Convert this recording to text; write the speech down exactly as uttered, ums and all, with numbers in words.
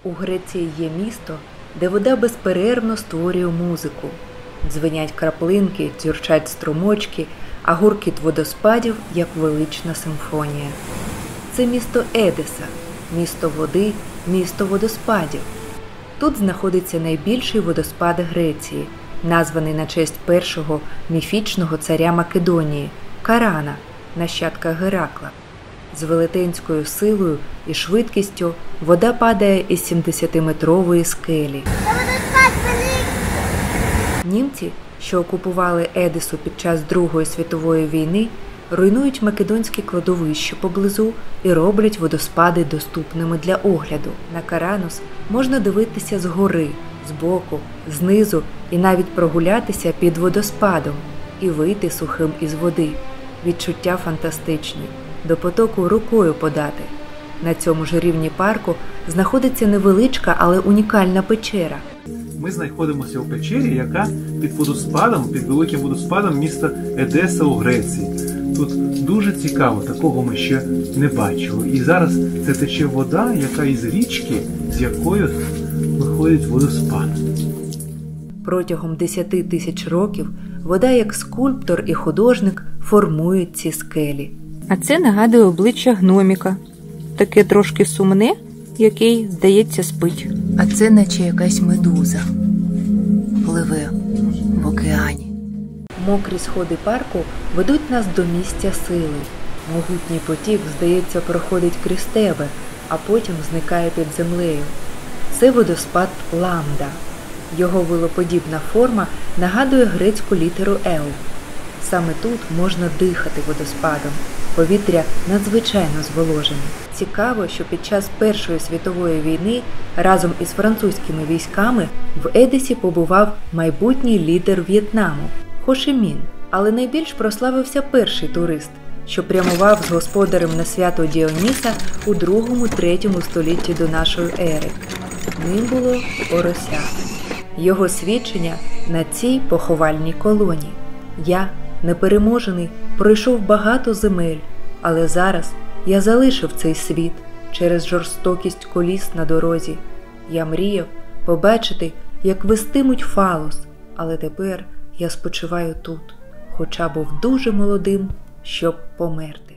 У Греції є місто, де вода безперервно створює музику. Дзвенять краплинки, дзюрчать струмочки, а гуркіт водоспадів, як велична симфонія. Це місто Едеса, місто води, місто водоспадів. Тут знаходиться найбільший водоспад Греції, названий на честь першого міфічного царя Македонії – Карана, нащадка Геракла. З велетенською силою і швидкістю вода падає із сімдесятиметрової скелі. Німці, що окупували Едесу під час Другої світової війни, руйнують македонські кладовища поблизу і роблять водоспади доступними для огляду. На Каранос можна дивитися згори, збоку, знизу і навіть прогулятися під водоспадом і вийти сухим із води. Відчуття фантастичні. До потоку рукою подати. На цьому ж рівні парку знаходиться невеличка, але унікальна печера. Ми знаходимося у печері, яка під водоспадом, під великим водоспадом міста Едеса у Греції. Тут дуже цікаво, такого ми ще не бачили. І зараз це тече вода, яка із річки, з якою виходить водоспад. Протягом десяти тисяч років вода, як скульптор і художник, формує ці скелі. А це нагадує обличчя гноміка. Таке трошки сумне, який, здається, спить. А це наче якась медуза. Пливе в океані. Мокрі сходи парку ведуть нас до місця сили. Могутній потік, здається, проходить крізь тебе, а потім зникає під землею. Це водоспад Ламда. Його вилоподібна форма нагадує грецьку літеру «Л». Саме тут можна дихати водоспадом. Повітря надзвичайно зволожене. Цікаво, що під час Першої світової війни разом із французькими військами в Едесі побував майбутній лідер В'єтнаму – Хо Ші Мін. Але найбільш прославився перший турист, що прямував з господарем на свято Діоніса у другому-третьому столітті до нашої ери. Ним було Порося. Його свідчення на цій поховальній колоні. Я, непереможений, пройшов багато земель, але зараз я залишив цей світ через жорстокість коліс на дорозі. Я мріяв побачити, як вестимуть фалос, але тепер я спочиваю тут, хоча був дуже молодим, щоб померти.